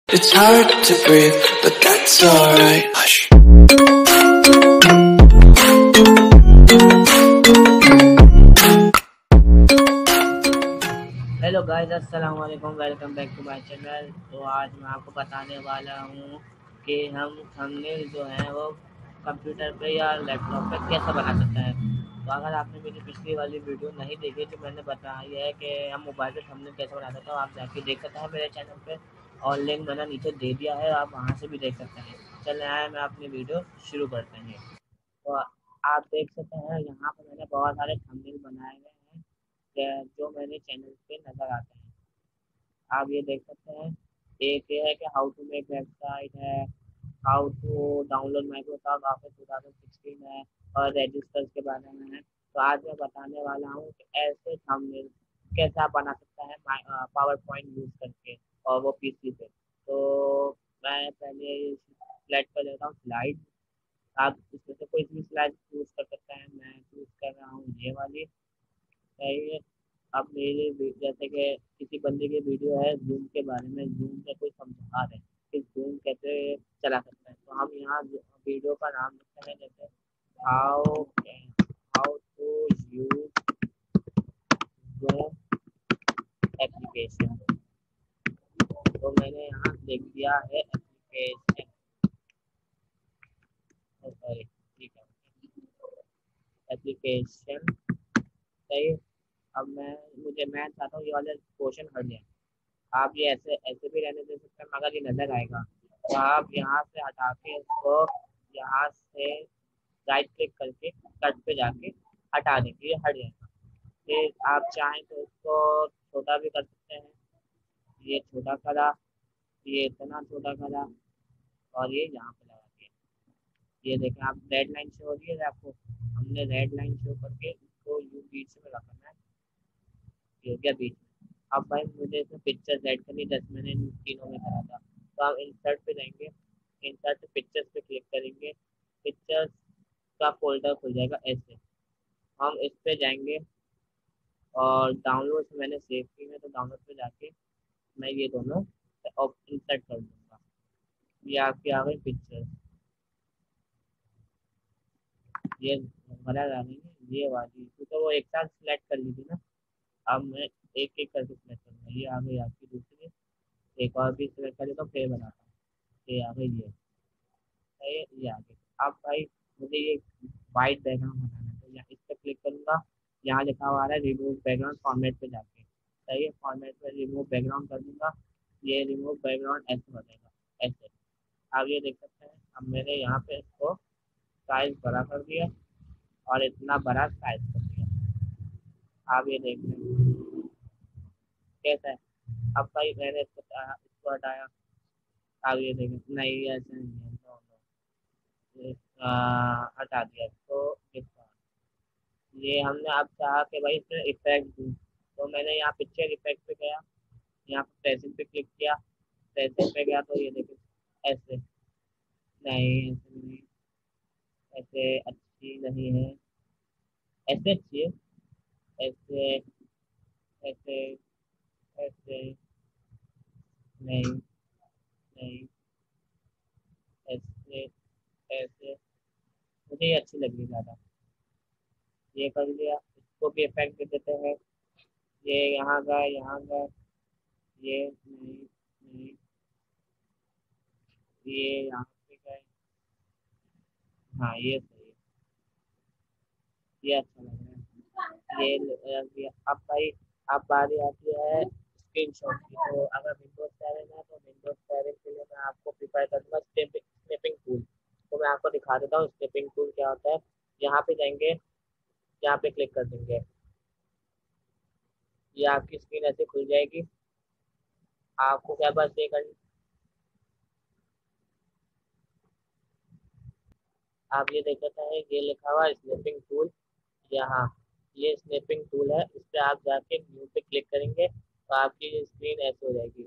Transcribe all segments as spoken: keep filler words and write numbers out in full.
It's hard to breathe, but that's alright. Hush. Hello guys, अस्सलाम वालेकुम, welcome back to my channel. तो आज मैं आपको बताने वाला हूँ कि हम थंबनेल जो है वो कंप्यूटर पे या लैपटॉप पे कैसे बना सकते हैं। तो अगर आपने मेरी पिछली वाली वीडियो नहीं देखी तो मैंने बताया है कि हम मोबाइल पे थंबनेल कैसे बना सकते हैं, आप जाके देख सकते हैं मेरे चैनल पे, और लिंक मैंने नीचे दे दिया है, आप वहाँ से भी देख सकते हैं। चलिए आए मैं अपनी वीडियो शुरू करते हैं। तो आप देख सकते हैं यहाँ पर मैंने बहुत सारे थंबनेल बनाए हुए हैं जो मेरे चैनल पे नज़र आते हैं। आप ये देख सकते हैं, एक ये है कि हाउ टू मेक वेबसाइट है, how to download Microsoft Office two thousand sixteen है, और रजिस्टर्स के बारे में है। तो आज मैं बताने वाला हूँ कि ऐसे थंबनेल कैसे आप बना सकते हैं पावर पॉइंट यूज़ करके, और वो पीसी पे। तो मैं पहले सेलेक्ट कर लेता हूँ स्लाइड। आप इसमें से कोई भी स्लाइड चूज़ कर सकते हैं, मैं चूज़ कर रहा हूँ ये वाली। सही है। अब मेरे वी- जैसे कि किसी बंदे की वीडियो है जूम के बारे में, जूम का कोई समझा रहे हैं कि जूम कैसे चला सकते हैं, तो हम यहाँ वीडियो का नाम लिखते हैं, जैसे how how to use Zoom application. तो मैंने यहाँ लिख दिया है एप्लीकेशन, सॉरी, ठीक है, एप्लीकेशन। सही। अब मैं मुझे मैं चाहता हूँ ये वाले क्वेश्चन हट जाए। आप ये ऐसे ऐसे भी रहने दे सकते हैं, मगर ये नजर आएगा, तो आप यहाँ से हटा के इसको यहाँ से राइट क्लिक करके कट पे जाके हटा देंगे, ये हट जाएगा। फिर आप चाहें तो इसको छोटा भी कर सकते हैं, ये छोटा करा, ये इतना छोटा करा, और ये यहाँ पे लगा दिया। ये देखें, आप रेड लाइन शो हो रही है आपको, हमने रेड लाइन शो करके इसको यू बीच में रखना है, ये हो गया बीच में। अब भाई मुझे इसमें पिक्चर्स ऐड करनी, दस मैंने इन तीनों में करा था। तो आप इंसर्ट पे जाएंगे, इंसर्ट पे पिक्चर्स पे क्लिक करेंगे, पिक्चर्स का फोल्डर खुल जाएगा ऐसे। हम इस पे जाएंगे और डाउनलोड मैंने सेव की है, तो डाउनलोड पे जाके मैं ये दोनों इंसर्ट कर दूंगा। ये आपकी आ गई पिक्चर, ये बना आ गई है, ये वाली तो वो एक साथ सिलेक्ट कर ली थी ना। अब मैं एक एक करके सिलेक्ट करूँगा, ये आ गई आपकी दूसरी, एक और भी सिलेक्ट करें तो फिर बनाता हूँ, ये आ गई ये। सही है, ये आ गई। अब भाई मुझे ये वाइट बैकग्राउंड बनाना है, तो यहाँ इस पर क्लिक करूँगा, यहाँ लिखा हुआ है रिमूव बैकग्राउंड फॉर्मेट पे जाके। सही है, फॉर्मेट पे रिमूव बैकग्राउंड कर दूंगा, ये रिमूव बैकग्राउंड ऐसे बनेगा ऐसे। आप ये देख सकते हैं, अब मैंने यहाँ पे इसको साइज बड़ा कर दिया और इतना बड़ा साइज कर दिया। आप ये देख रहे हैं कैसा है। अब भाई मैंने इसको इसको हटाया, आप ये देखें, नहीं ऐसा नहीं है, नो नो, ये, आ, हटा दिया इसको, इसको। ये हमने अब चाहा कि भाई इसमें इफेक्ट दूँ, तो मैंने यहाँ पिक्चर इफेक्ट पे गया, यहाँ पे प्रेजेंट पे क्लिक किया, प्रेजेंट पे गया तो ये देखिए ऐसे। नहीं ऐसे नहीं, ऐसे अच्छी नहीं है, ऐसे अच्छी है, ऐसे ऐसे ऐसे नहीं नहीं, ऐसे ऐसे, मुझे ये अच्छी लगी ज़्यादा। ये कर लिया, इसको भी इफेक्ट दे देते हैं, ये यहाँ गए यहाँ गए, ये नहीं नहीं, ये यहाँ पे गए, हाँ ये सही है, ये अच्छा लग रहा है, ये रख दिया। अब भाई अब बारी आती है स्क्रीन शॉट की। तो अगर विंडोज सेवन है तो विंडोज सेवन के लिए मैं आपको प्रिपेयर करूँगा स्नैपिंग टूल। तो मैं आपको दिखा देता हूँ स्नैपिंग टूल क्या होता है। यहाँ पे जाएंगे, यहाँ पे क्लिक कर देंगे, ये आपकी स्क्रीन ऐसे खुल जाएगी। आपको क्या बस ये करना, आप ये देख सकते हैं ये लिखा हुआ है स्नैपिंग टूल, यहाँ ये स्नैपिंग टूल है, इस पे आप जाके न्यू पे क्लिक करेंगे तो आपकी स्क्रीन ऐसे हो जाएगी।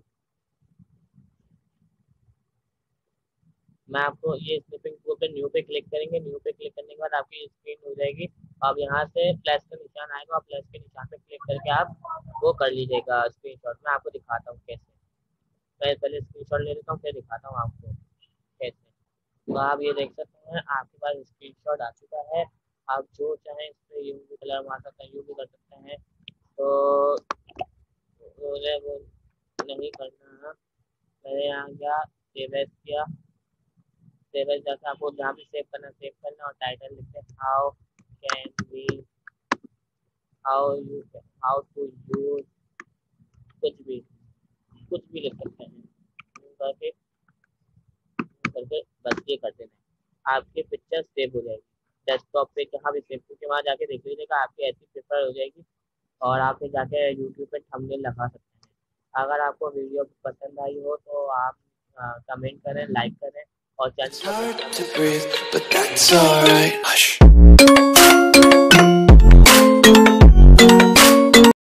मैं आपको ये स्नैपिंग टूल पे न्यू पे क्लिक करेंगे, न्यू पे क्लिक करने के बाद आपकी स्क्रीन हो जाएगी। अब यहाँ से प्लस का निशान आएगा और प्लस के निशान पे क्लिक करके आप वो कर लीजिएगा स्क्रीन शॉट। मैं आपको दिखाता हूँ कैसे। मैं पहले स्क्रीनशॉट ले लेता हूँ फिर दिखाता हूँ आपको कैसे। तो आप ये देख सकते हैं आपके पास स्क्रीनशॉट आ चुका है। आप जो चाहें इस पर यू भी कलर मार सकते हैं, यू भी कर सकते हैं। तो मुझे वो नहीं करना है। मैंने यहाँ गया सेव एज किया, सेव एज जाकर आपको जहाँ भी सेव करना सेव करना और टाइटल लिखते हैं how can we how you how to use, कुछ भी कुछ भी लिख सकते हैं करके करके बस ये कर देना। आपकी पिक्चर सेव हो जाएगी डेस्कटॉप पे जहाँ भी सेव, क्योंकि वहाँ जाके देख लीजिएगा आपकी ऐसी प्रिफर हो जाएगी और आप फिर जाके यूट्यूब पे थंबनेल लगा सकते हैं। अगर आपको वीडियो पसंद आई हो तो आप कमेंट करें, लाइक करें और चैनल It's को hard to subscribe breathe, but करें। that's alright. Hush.